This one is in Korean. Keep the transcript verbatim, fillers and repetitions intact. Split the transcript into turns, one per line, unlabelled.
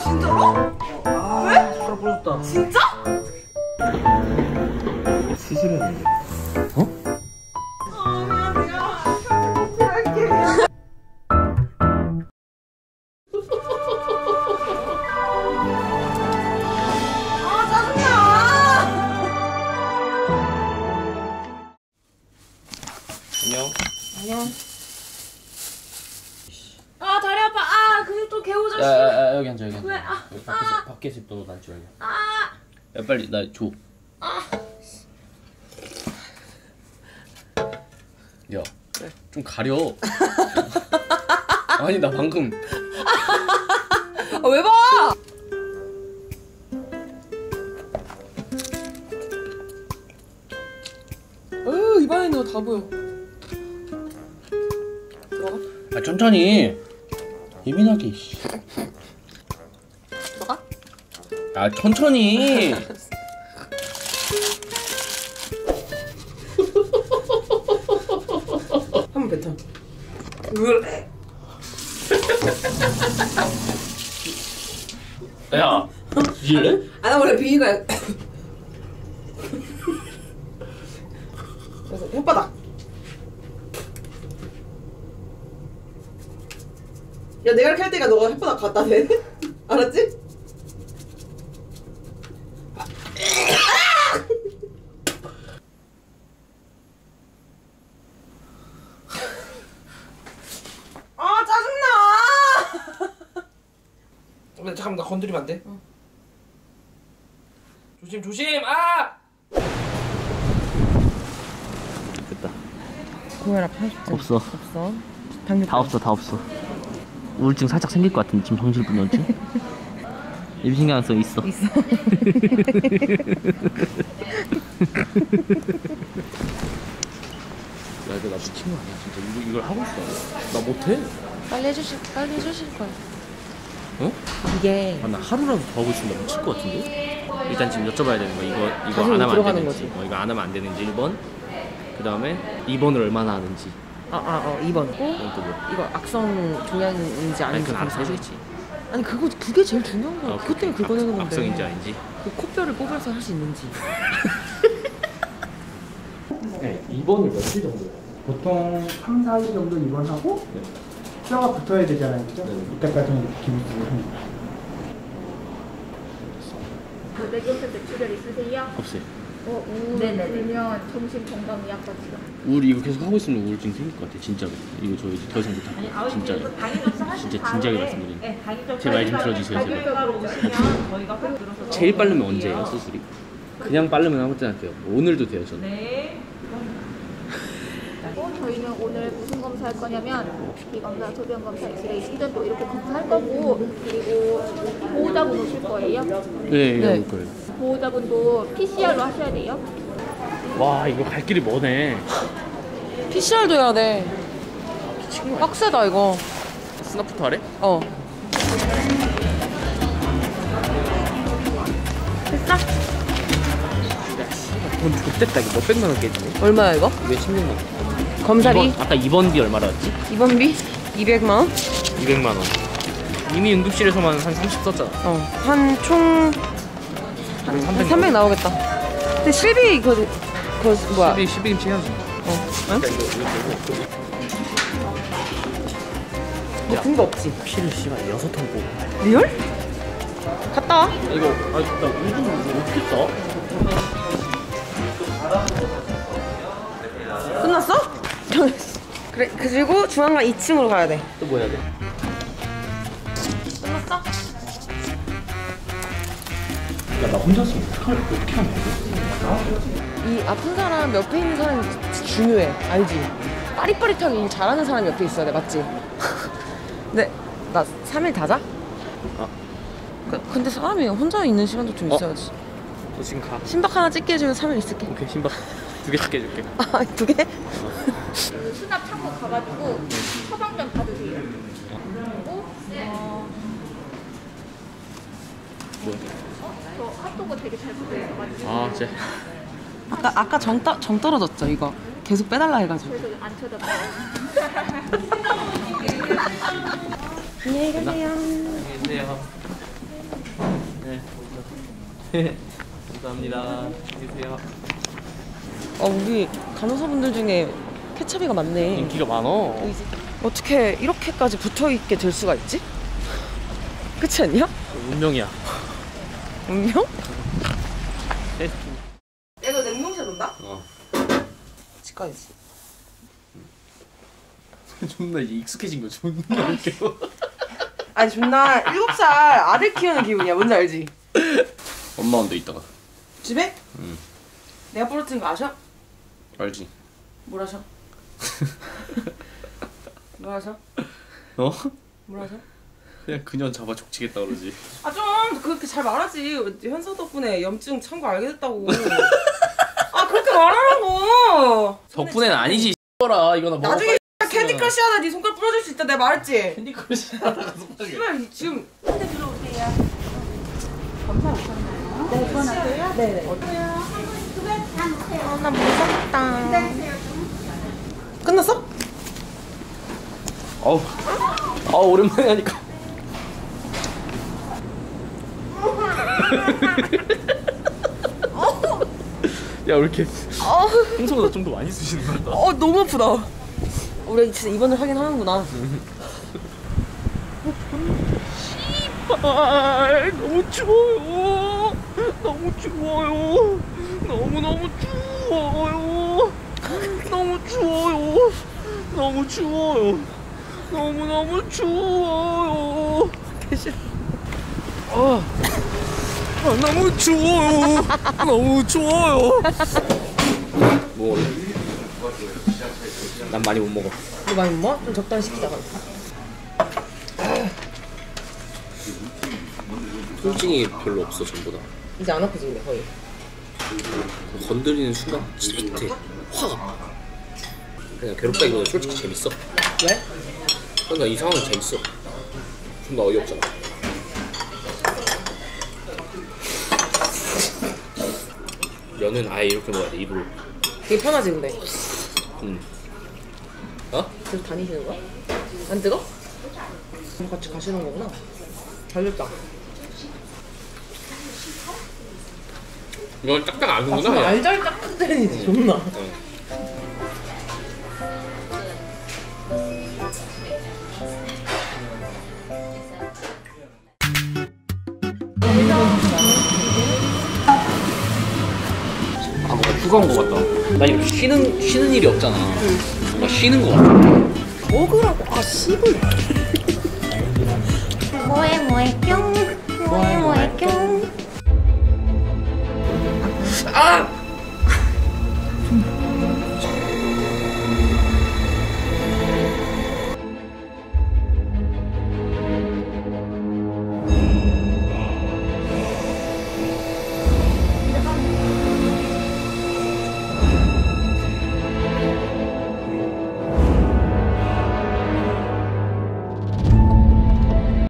진짜로?
아,
왜?
손가락 부러졌다.
진짜?
수술했는데. 어?
아 미안 미안. 할게.
안녕.
안녕. 아 다리 아파. 아 근육 또 개오졌어.
야야야 여기 앉아 여기 앉아.
왜? 아,
여기 밖에서
아.
밖에서 입던 옷 앉지 말고.
아.
야 빨리 나 줘.
아.
야. 네. 좀 가려. 아니 나 방금.
아, 왜 봐? 어휴 입안에 있는 거 다 보여. 들어가?
아 천천히. 예민하게.
들어가?
아 천천히.
한번 뱉어. 으.
야. 비질래?
아 나 원래 비는 거야. 그래서 혓바닥. 야 내가 이렇게 할 때가 너가 혓바닥 갖다 대. 알았지? 아 짜증나.
근데 잠깐만 나 건드리면 안 돼? 응. 조심 조심. 아! 됐다.
고혈압 팔십증
없어.
없어. 당뇨
다 없어 다 없어. 우울증 살짝 생길 것 같은데 지금 정신분열증? 임신경향성 있어.
있어.
야 이거 나 미친 거 아니야 진짜. 이거, 이걸 하고 있어. 나 못해.
빨리 해주실 빨리 해주실 거야.
어?
이게
아, 나 하루라도 더 하고 있으면 나 미칠 것 같은데? 일단 지금 여쭤봐야 되는 거. 이거 이거
가슴이
안 하면 안
들어가는
되는지.
거지.
어, 이거 안 하면 안 되는지 일 번. 그 다음에 이 번을 얼마나 하는지.
아아어 이 번. 고
그건 또 뭐?
이거 악성 종양인지
아니
아닌지
그건 알아서
검사.
해주겠지.
아니 그거 그게 제일 중요한 거야.
어,
그것 때문에 긁어내는 건데.
악성인지 아닌지.
그 코뼈를 뽑아서 할 수 있는지.
네, 이 번을 며칠 정도 해요?
보통 삼, 사 일 정도 입원하고
네.
뼈가 붙어야 되잖아요. 그죠?
네.
이때까지는 기술을 합니다.
고대교수 대출혈 있으세요?
없어요.
어, 우울이면 정신건강의학과
우울 이거 계속 하고 있으면 우울증 생길 것 같아 진짜로. 이거 저 이제 더 이상 못하고 진짜로. 진짜 진지하게 말씀드리는. 제 말 좀 들어주세요 제발. 제일 빠르면 언제예요 수술이? 그냥 빠르면 아무 때나 돼요. 오늘도 돼요 저는.
네. 어, 저희는 오늘 무슨 검사 할 거냐면 피검사, 소변 검사, 엑스레이, 심전도 이렇게 검사할 거고 그리고 보호자분 오실 거예요.
네,
네.
올 거예요.
보호자분도 피씨알로 하셔야 돼요.
와 이거 갈 길이 머네.
피씨알도 해야 돼. 빡세다 이거.
스나프터 하래?
어. 됐어?
돈 좋댔다 이거 몇백만 원 깨지네.
얼마야 이거?
왜 십육만 원?
검사비?
이번, 아까 입원비 얼마라였지?
입원비? 이백만 원?
이백만 원. 이미 응급실에서만 한 삼십 썼잖아.
어. 한 총 한
삼백
삼백 나오겠다. 근데 실비 그, 그 뭐야?
십이, 십이 김치 해야지.
어. 응? 너 근거 없지?
피를 씨발 여섯 통 뽑아.
리얼? 갔다 와.
이거 아니 나 우주 어떻게 써?
끝났어? 그래 그리고 중앙관 이 층으로 가야 돼.
또 뭐 해야 돼?
끝났어?
야 나 혼자서 어떻게 어떻게 하냐 이거?
이 아픈 사람 옆에 있는 사람이 진짜 중요해. 알지? 빠릿빠릿하게 일 잘하는 사람이 옆에 있어야 돼. 맞지? 근데 나 삼 일 다 자?
아.
그, 근데 사람이 혼자 있는 시간도 좀
어?
있어야지.
너 지금 가.
신박 하나 찍게 해주면 삼 일 있을게.
오케이 신박 두 개 찍게 해줄게.
아, 두 개?
그 수납 창고 가가지고 처방전 받으세요. 그리고 어,
뭐야?
어? 저 핫도그 되게 잘 붙어 있어가지고
아 쟤.
아까 아까 정, 따, 정 떨어졌죠 이거. 계속 빼달라 해가지고.
그래서 안 쳐다봐요.
안녕히 가세요.
안녕히 계세요. 감사합니다. 안녕히 계세요.
어, 우리 간호사분들 중에 케찹이가 많네.
인기가 많어.
어떻게 이렇게까지 붙어있게 될 수가 있지? 그렇지 않냐?
운명이야.
운명?
테스트.
얘도 냉동실 온다?
어.
치과 있어.
존나 이제 익숙해진 거 존나 웃겨.
아니 존나 일곱 살 아들 키우는 기분이야. 뭔지 알지?
엄마 온대 이따가.
집에?
응.
내가 부러뜨린 거 아셔?
알지.
뭘 아셔? 뭘 아셔?
어?
뭘 아셔?
그냥 그년 잡아 족치겠다 그러지.
아 좀 그렇게 잘 말하지. 현서 덕분에 염증 찬 거 알게 됐다고. 아 그렇게 말하라고.
덕분에는 아니지. 라 이거 나 먹어.
나중에 캔디 크러쉬 하다 네 손가락 부러질 수 있다 내가 말했지.
캔디 크러쉬 하다가 손가락이.
씨발 지금.
근데 들어오세요. 검사 오셨나요? 네, 이번 왔어요?
네네.
어때요? 두배 담으세요.
아, 나 무섭다.
기다리세요 좀.
끝났어?
어우. 아 오랜만에 하니까. 야, 왜 이렇게
어,
평소보다 좀 더 많이 쓰시는 것 같다.
어 너무 아프다. 우리 진짜 입원을 하긴 하는구나.
씨발 너무 추워요. 너무 추워요. 너무 너무 추워요. 너무 추워요. 너무 추워요. 너무 너무 추워요.
계시.
아, 아 너무 추워요. 너무 추워요. 뭐 먹을래? 난 많이 못 먹어.
너 많이 못 먹어? 좀 적당히 시키자.
통증이 별로 없어 전보다.
이제 안 아프지 근데 거의.
건드리는 순간 찌릿해. 확 아파. 그냥 괴롭다기보다 솔직히 재밌어.
왜?
그러니까 이 상황은 재밌어. 존나 어이없잖아. 면은 아예 이렇게 먹어야 돼 입으로.
되게 편하지 근데.
응. 어?
그래서 다니시는 거야? 안 뜨거? 같이 가시는 거구나. 잘 됐다.
이건 딱딱
아,
아는구나.
정말
야.
알잘 짝짝 때리지 존나.
응. 아 뭔가 뜨거운 거 같다. 나 이렇게 쉬는 쉬는 일이 없잖아. 뭔가 쉬는 거 같아.
먹으라고. 아 씨발.
뭐해 뭐해 뿅. 뭐해 뭐해 뿅.
아!